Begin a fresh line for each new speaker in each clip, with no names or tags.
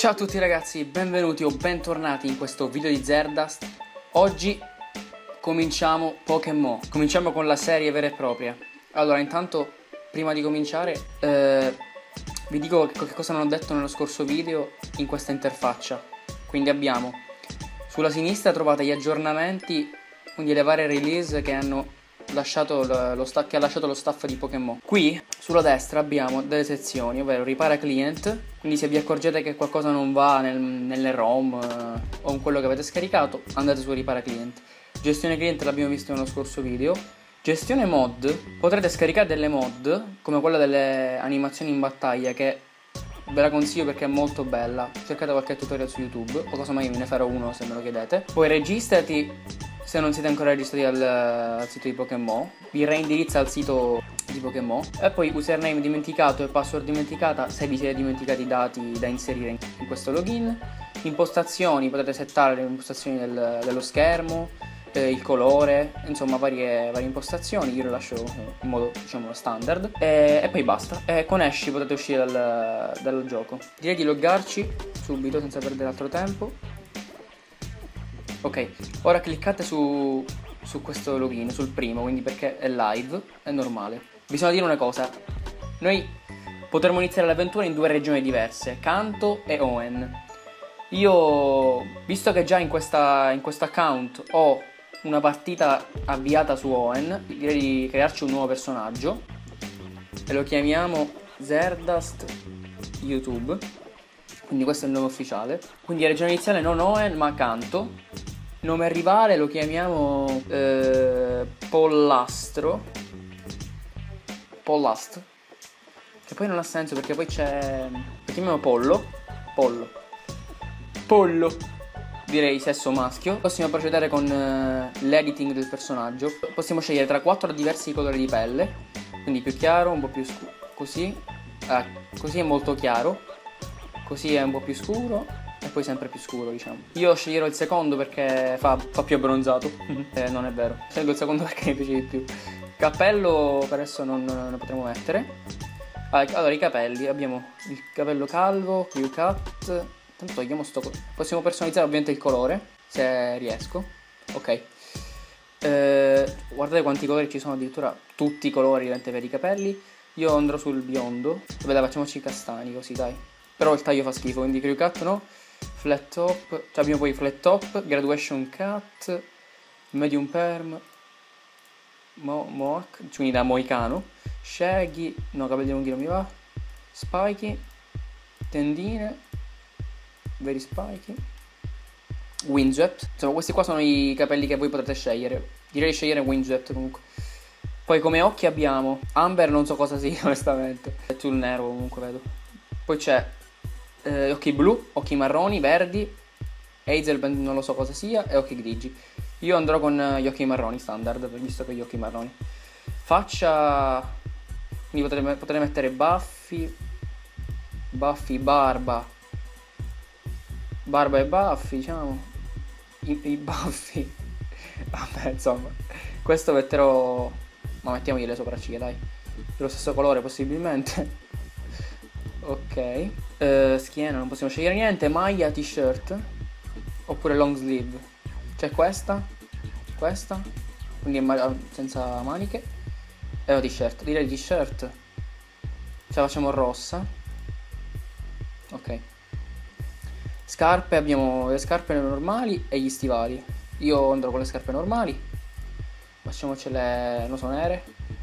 Ciao a tutti ragazzi, benvenuti o bentornati in questo video di Zerdast. Oggi cominciamo Pokémon, cominciamo con la serie vera e propria. Allora, intanto, prima di cominciare, vi dico che cosa non ho detto nello scorso video in questa interfaccia. Quindi abbiamo, sulla sinistra trovate gli aggiornamenti, quindi le varie release che hanno lasciato lo staff di Pokémon. Qui sulla destra abbiamo delle sezioni, ovvero ripara client, quindi se vi accorgete che qualcosa non va nelle ROM o in quello che avete scaricato, andate su ripara client. Gestione client l'abbiamo visto nello scorso video. Gestione mod, potrete scaricare delle mod come quella delle animazioni in battaglia, che ve la consiglio perché è molto bella. Cercate qualche tutorial su YouTube o casomai ve ne farò uno se me lo chiedete. Poi registrati se non siete ancora registrati al sito di Pokémon, vi reindirizza al sito di Pokémon. E poi username dimenticato e password dimenticata se vi siete dimenticati i dati da inserire in questo login. Impostazioni, potete settare le impostazioni dello schermo, il colore, insomma varie impostazioni. Io le lascio in modo, diciamo, standard e poi basta. E con esci potete uscire dal gioco. Direi di loggarci subito senza perdere altro tempo. Ok, ora cliccate su questo login, sul primo, quindi perché è live, è normale. Bisogna dire una cosa: noi potremmo iniziare l'avventura in due regioni diverse, Kanto e Hoenn. Io, visto che già in questo account ho una partita avviata su Hoenn, direi di crearci un nuovo personaggio e lo chiamiamo Zerdast YouTube. Quindi questo è il nome ufficiale. Quindi regione iniziale non Hoenn ma Kanto. Nome rivale lo chiamiamo Pollastro, che poi non ha senso perché poi c'è, lo chiamiamo Pollo, direi sesso maschio. Possiamo procedere con l'editing del personaggio. Possiamo scegliere tra 4 diversi colori di pelle, quindi più chiaro, un po' più scuro, così è molto chiaro, così è un po' più scuro e poi sempre più scuro, diciamo. Io sceglierò il secondo perché fa più abbronzato. Non è vero, scelgo il secondo perché mi piace di più. Cappello per adesso non ne potremo mettere. Allora, i capelli, abbiamo il capello calvo, crew cut. Tanto togliamo sto. Possiamo personalizzare ovviamente il colore, se riesco. Ok. Guardate quanti colori ci sono, addirittura tutti i colori per i capelli. Io andrò sul biondo. Vabbè, dai, facciamoci i castani così, dai. Però il taglio fa schifo, quindi crew cut no. Flat top, cioè abbiamo poi flat top, graduation cut, medium perm, mohawk, quindi da moicano, shaggy, no, capelli lunghi non mi va, spiky, tendine, very spiky, windswept. Insomma, questi qua sono i capelli che voi potrete scegliere. Direi di scegliere windswept comunque. Poi come occhi abbiamo amber, non so cosa sia onestamente, è sul nero comunque vedo. Poi c'è occhi blu, occhi marroni, verdi, hazelband non lo so cosa sia, e occhi grigi. Io andrò con gli occhi marroni standard, visto che ho gli occhi marroni. Faccia, quindi potrei mettere baffi, barba e baffi, diciamo. I baffi. Vabbè, insomma, questo metterò, ma mettiamogli le sopracciglia, dai, dello stesso colore possibilmente. Ok, schiena non possiamo scegliere niente. Maglia, t-shirt oppure long sleeve. C'è questa, quindi senza maniche. E una t-shirt, direi t-shirt. Ce la facciamo rossa. Ok. Scarpe, abbiamo le scarpe normali e gli stivali. Io andrò con le scarpe normali. Facciamocele, non so, nere.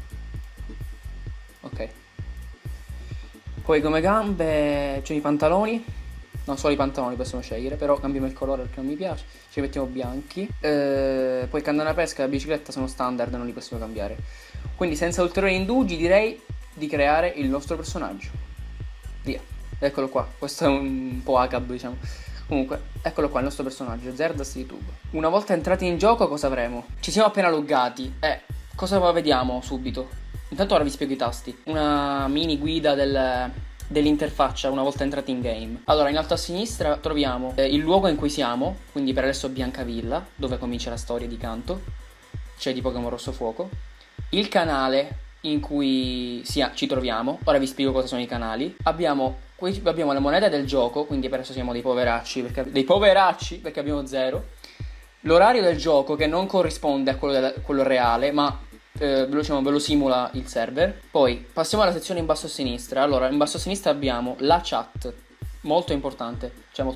Ok. Poi come gambe c'è i pantaloni. No, solo i pantaloni possiamo scegliere, però cambiamo il colore perché non mi piace. Ci mettiamo bianchi. Poi canna pesca e la bicicletta sono standard, non li possiamo cambiare. Quindi senza ulteriori indugi direi di creare il nostro personaggio. Via. Eccolo qua. Questo è un po' ACAB, diciamo. Comunque, eccolo qua il nostro personaggio, Zerdast YouTube. Una volta entrati in gioco cosa avremo? Ci siamo appena loggati. Cosa vediamo subito? Intanto ora vi spiego i tasti. Una mini guida dell'interfaccia una volta entrati in game. Allora, in alto a sinistra troviamo il luogo in cui siamo, quindi per adesso Biancavilla, dove comincia la storia di Kanto, cioè di Pokémon Rosso Fuoco. Il canale, in cui ci troviamo. Ora vi spiego cosa sono i canali. Abbiamo le monete del gioco, quindi per adesso siamo dei poveracci perché abbiamo 0. L'orario del gioco che non corrisponde a quello reale, ma ve lo simula il server. Poi passiamo alla sezione in basso a sinistra. Allora, in basso a sinistra abbiamo la chat, molto importante,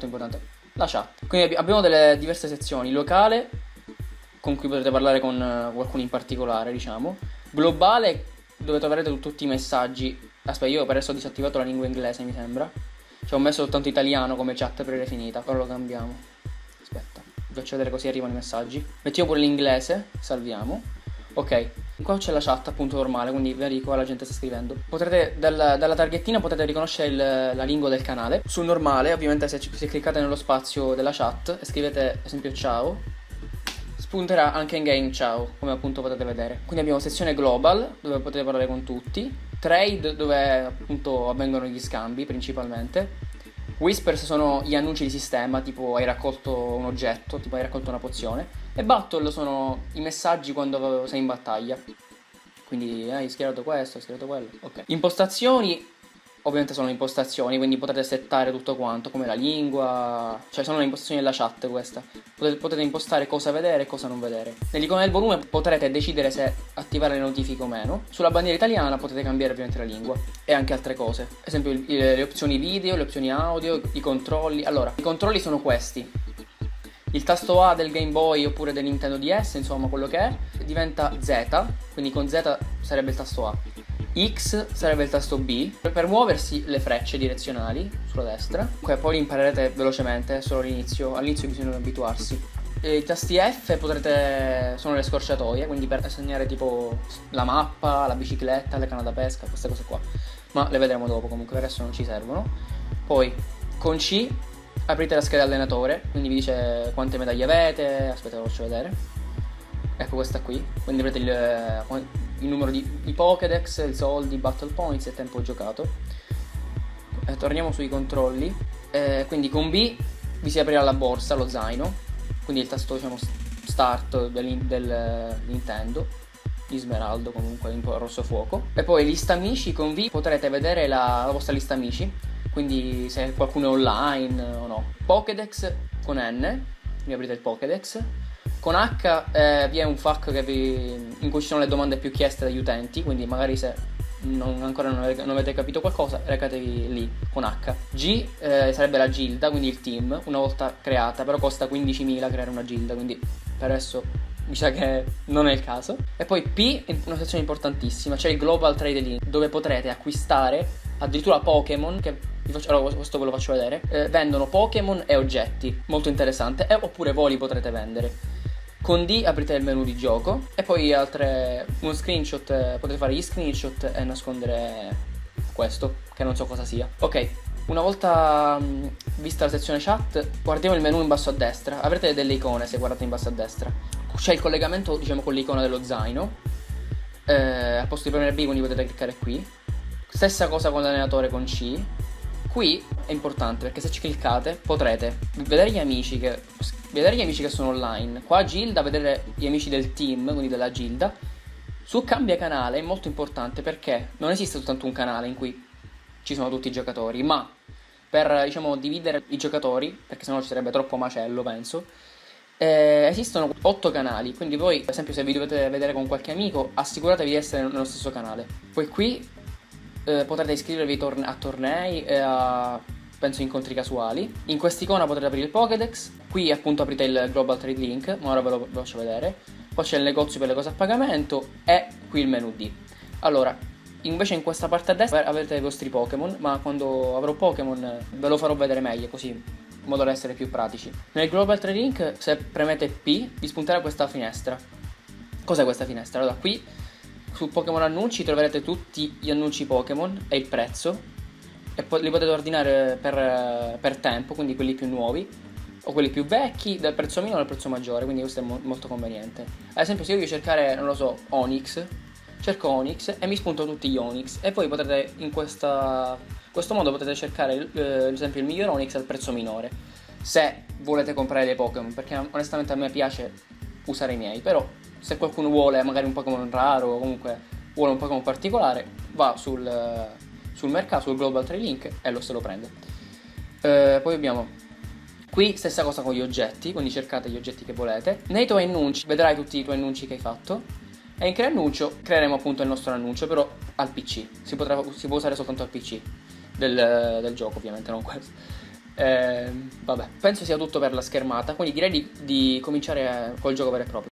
la chat. Quindi abbiamo delle diverse sezioni: locale, con cui potete parlare con qualcuno in particolare, diciamo; globale, dove troverete tutti i messaggi. Aspetta, io per adesso ho disattivato la lingua inglese, mi sembra. Ho messo soltanto italiano come chat predefinita. Ora lo cambiamo. Aspetta, vi faccio vedere così arrivano i messaggi. Mettiamo pure l'inglese, salviamo. Ok, qua c'è la chat appunto normale, quindi vedi qua la gente sta scrivendo. Potrete, dalla targhettina potete riconoscere la lingua del canale. Sul normale, ovviamente, se cliccate nello spazio della chat e scrivete ad esempio ciao, spunterà anche in game ciao, come appunto potete vedere. Quindi abbiamo sezione global, dove potete parlare con tutti; trade, dove appunto avvengono gli scambi principalmente; whispers sono gli annunci di sistema, tipo hai raccolto un oggetto, tipo hai raccolto una pozione; e battle sono i messaggi quando sei in battaglia, quindi hai schierato questo, hai schierato quello. Ok. Impostazioni, ovviamente sono impostazioni, quindi potete settare tutto quanto, come la lingua, cioè sono le impostazioni della chat questa. Potete impostare cosa vedere e cosa non vedere. Nell'icona del volume potrete decidere se attivare le notifiche o meno. Sulla bandiera italiana potete cambiare ovviamente la lingua e anche altre cose, ad esempio le opzioni video, le opzioni audio, i controlli. Allora, i controlli sono questi: il tasto A del Game Boy oppure del Nintendo DS, insomma quello che è, diventa Z, quindi con Z sarebbe il tasto A. X sarebbe il tasto B. Per muoversi le frecce direzionali sulla destra. Poi li imparerete velocemente, solo all'inizio bisogna abituarsi. I tasti F sono le scorciatoie, quindi per segnare tipo la mappa, la bicicletta, le canne da pesca, queste cose qua, ma le vedremo dopo, comunque per adesso non ci servono. Poi con C aprite la scheda allenatore, quindi vi dice quante medaglie avete. Aspetta, lo faccio vedere. Ecco questa qui, quindi avrete il numero di Pokédex, i soldi, battle points e tempo giocato. Torniamo sui controlli. Quindi con B vi si aprirà la borsa, lo zaino, quindi il tasto diciamo start del Nintendo, di smeraldo, comunque un po' rosso fuoco. E poi lista amici, con V potrete vedere la vostra lista amici, quindi se qualcuno è online o no. Pokédex con N, vi aprite il Pokédex. Con H vi è un FAQ in cui ci sono le domande più chieste dagli utenti, quindi magari se ancora non avete capito qualcosa, recatevi lì con H. G sarebbe la gilda, quindi il team, una volta creata, però costa 15.000 creare una gilda, quindi per adesso mi sa che non è il caso. E poi P, una sezione importantissima, c'è il Global Trade Link, dove potrete acquistare addirittura Pokémon, allora questo ve lo faccio vedere. Vendono Pokémon e oggetti, molto interessante, oppure voi li potrete vendere. Con D aprite il menu di gioco e poi uno screenshot, potete fare gli screenshot e nascondere questo, che non so cosa sia. Ok, una volta vista la sezione chat, guardiamo il menu in basso a destra. Avrete delle icone se guardate in basso a destra. C'è il collegamento, diciamo, con l'icona dello zaino. Al posto di premere B, quindi potete cliccare qui. Stessa cosa con l'allenatore con C. Qui è importante perché se ci cliccate potrete vedere gli amici che sono online. Qua Gilda, vedere gli amici del team, quindi della Gilda. Su cambia canale è molto importante perché non esiste soltanto un canale in cui ci sono tutti i giocatori, ma per, diciamo, dividere i giocatori, perché sennò ci sarebbe troppo macello, penso, esistono 8 canali, quindi voi, per esempio, se vi dovete vedere con qualche amico, assicuratevi di essere nello stesso canale. Poi qui potrete iscrivervi a tornei e a, penso, incontri casuali. In quest'icona potrete aprire il Pokédex. Qui appunto aprite il Global Trade Link, ma ora ve lo faccio vedere. Poi c'è il negozio per le cose a pagamento e qui il menu D. Allora, invece in questa parte a destra avete i vostri Pokémon, ma quando avrò Pokémon ve lo farò vedere meglio, così in modo da essere più pratici. Nel Global Trade Link, se premete P, vi spunterà questa finestra. Cos'è questa finestra? Allora, qui su Pokémon annunci troverete tutti gli annunci Pokémon e il prezzo, e poi li potete ordinare per tempo, quindi quelli più nuovi o quelli più vecchi, dal prezzo minimo al prezzo maggiore, quindi questo è molto conveniente. Ad esempio, se io voglio cercare, non lo so, Onix, cerco Onix e mi spunto tutti gli Onix, e poi potrete in questo modo potete cercare ad esempio il miglior Onix al prezzo minore, se volete comprare dei Pokémon, perché onestamente a me piace usare i miei, però se qualcuno vuole magari un Pokémon raro o comunque vuole un Pokémon particolare, va sul mercato, sul Global Trade Link e se lo prende. Poi abbiamo qui stessa cosa con gli oggetti, quindi cercate gli oggetti che volete. Nei tuoi annunci vedrai tutti i tuoi annunci che hai fatto, e in crea annuncio creeremo appunto il nostro annuncio, però al PC, si può usare soltanto al PC del gioco, ovviamente, non questo. Vabbè, penso sia tutto per la schermata, quindi direi di cominciare col gioco vero e proprio.